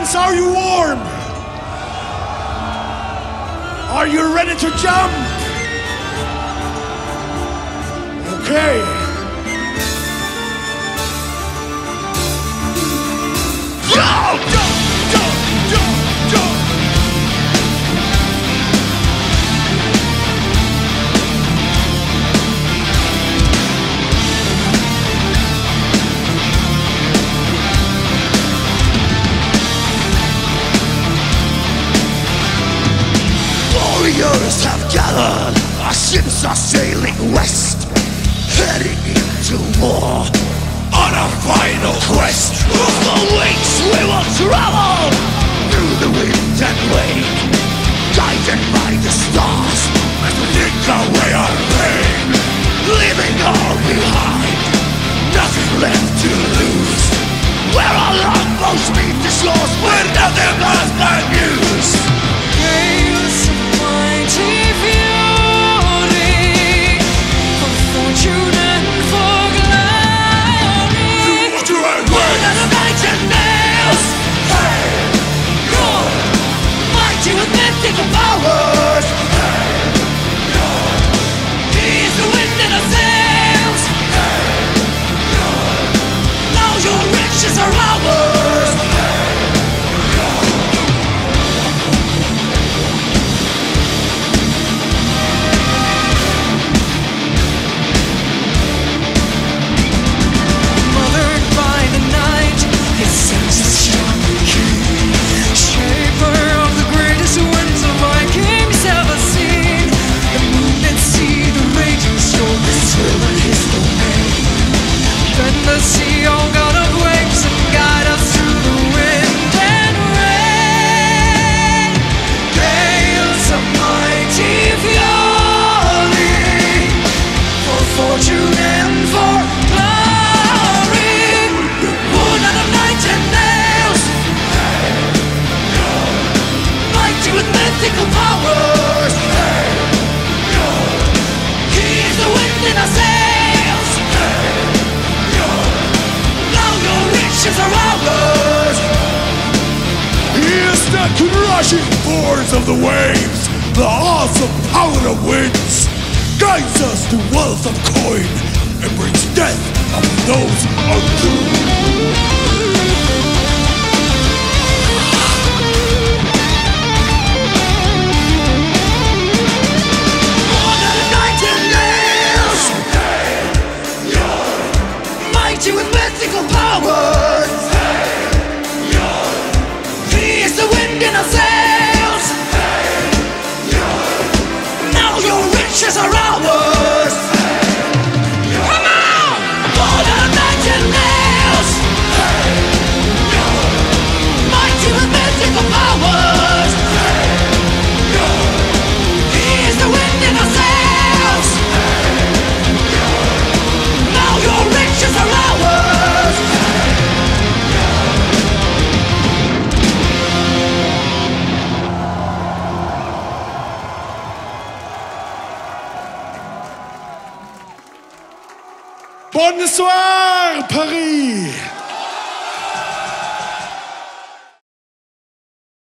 Fans, are you warm? Are you ready to jump? Okay. Go! Jump! Jump! Jump! Jump! Warriors have gathered, our ships are sailing west, heading into war on a final quest. For weeks we will travel through the wind and rain, guided by the stars as we dig our way on pain, leaving all behind, nothing left to lose. Where our longboats meet the shores, where nothing but bad news. Gales of mighty fury, for fortune and for glory. Word of nightingales, hey, you're mighty with mythical powers. Hey, he's the wind in our sails. Hey, now your riches are ours. The sea, oh God of waves, and guide us through the wind and rain. Gales of mighty fury, for fortune and for glory. Born out of nightingales, mighty with mythical powers. He's the wind in our sails. Are ours. Here's the crushing force of the waves, the awesome power of winds, guides us to wealth of coin, and brings death upon those undoomed. With mythical powers, he is the wind in our sails. Now your riches are ours. Come on, born out of nightingales, mighty with mythical powers. He is the wind in our sails. Now your riches are ours. Bonsoir, Paris!